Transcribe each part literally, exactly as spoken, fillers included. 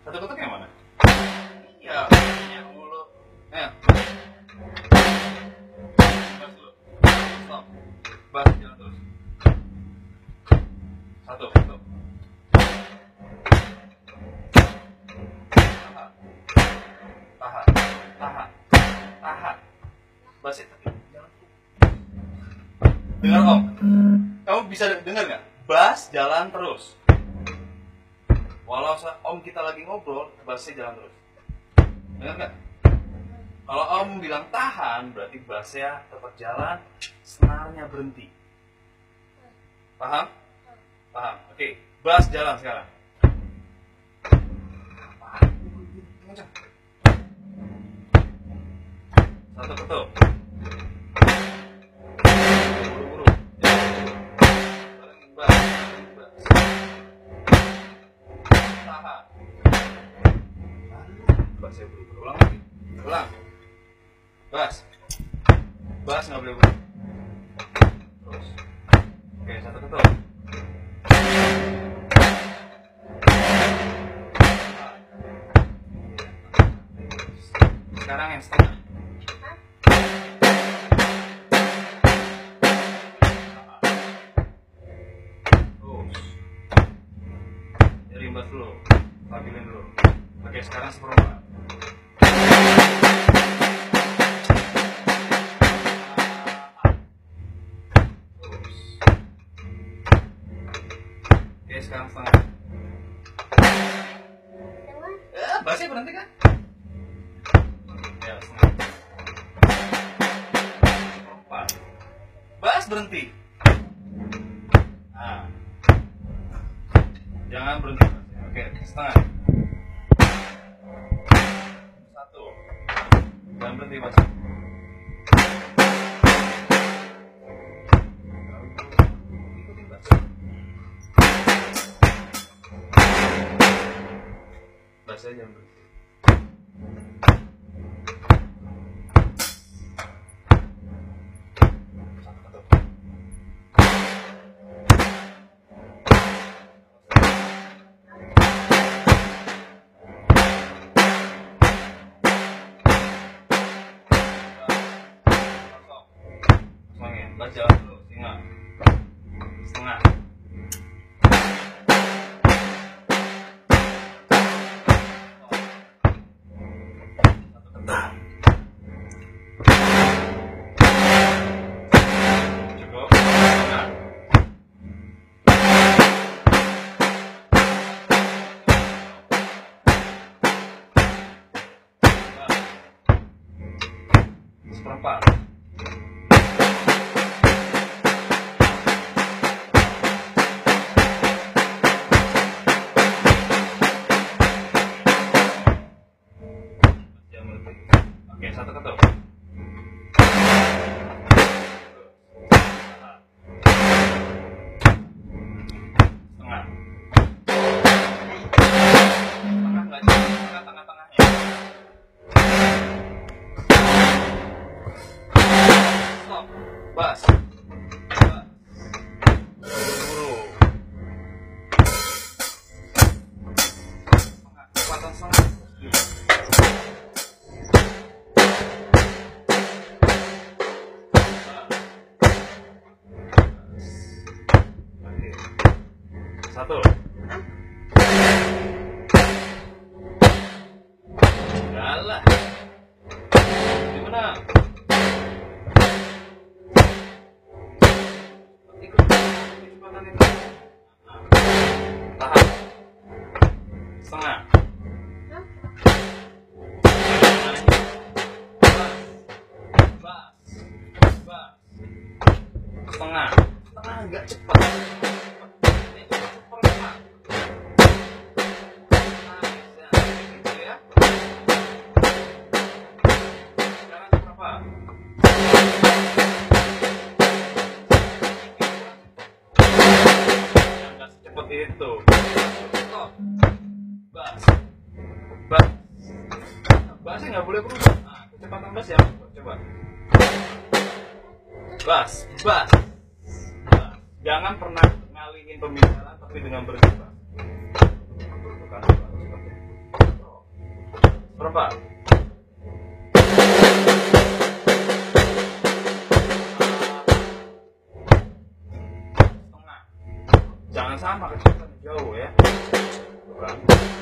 Satu ketuk yang mana? Iya, yang mulu. Ayo. Bas dulu. Stop. Bas jalan terus. Satu ketuk. Tahan. Tahan. Tahan. Tahan. Bas itu. Dengar Om. Kamu bisa dengar nggak? Bas jalan terus. Walau Om kita lagi ngobrol, bassnya jalan terus. Dengar nggak? Kalau Om bilang tahan, berarti bassnya tetap jalan, senarnya berhenti. Paham? Paham. Oke, bass jalan sekarang. Satu ketuk. Bass ya berubah. Ulang lagi. Ulang. Bass. Bass nggak boleh berubah. Terus. Oke, satu ketuk. Sekarang yang setengah. Terus. Jadi bass dulu. Stabilin dulu. Oke, sekarang seperempat. Oke, sekarang setengah. Eh, bassnya berhenti kan? Ya, setengah. Seperempat. Bass berhenti. Nah. Jangan berhenti. Oke, setengah. Satu. Jangan berhenti, Mas. Bassnya jangan berhenti. Bass jalan dulu, setengah. Setengah. Cukup. Setengah. Seperempat. Oke, satu ketuk. Setengah. Tengah nggak jadi, tengah tengah-tengahnya. Stop. Bass. Bass. Buru. Setengah. Kekuatan setengah. Satu. Galah. Gimana? Ikut kecepatan itu. Tahan. Setengah. Bas. Bas. Setengah. Setengah agak cepat. Itu stop. Bass. Bass. Bassnya nggak boleh berubah. Nah, kecepatan bass ya. Coba. Bass. Bass. Bass. Jangan pernah ngalihin pembicaraan tapi dengan berubah. Bukan seperti Seperempat. Setengah. Jangan sama, kecepatan jauh ya. Bukan.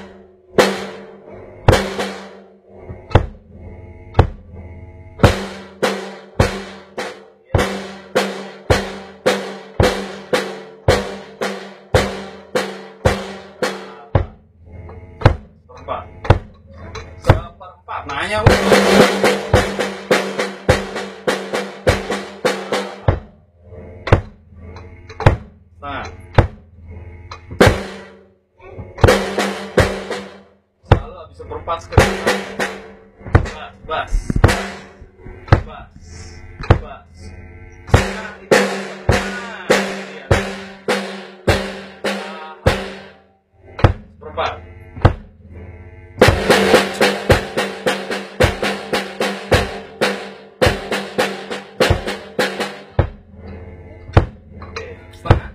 Seperempat. Seperempat. Nanya udah. Setengah. Selalu habis seperempat sekali. Bas, bas, bas, bas. Nah, itu. Nah, lihat. Seperempat. Setengah.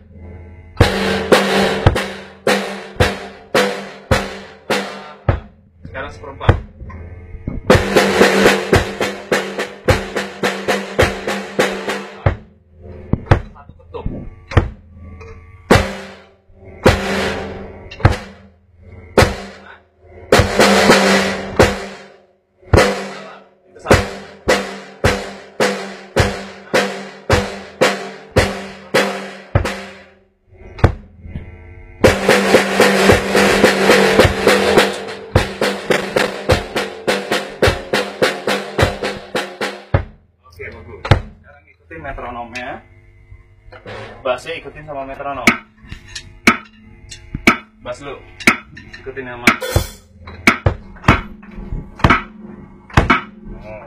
Sekarang seperempat. Satu ketuk. Itu satu. Oke, bagus. Sekarang ikutin metronomnya. Bassnya ikutin sama metronom. Bass lu ikutin sama. Oh.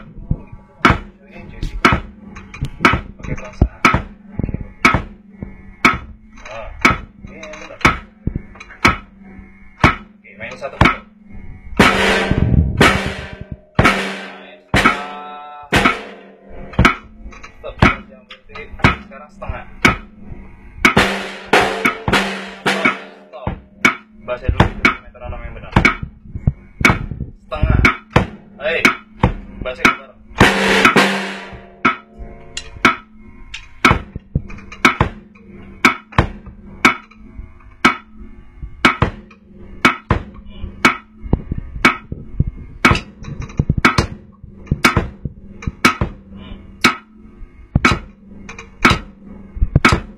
Oke, perasaan. Oh. Ini yang benar. Oke, main satu dulu. Sekarang setengah. Stop. Baca dulu metronom yang benar. Setengah. Hei, baca yang benar.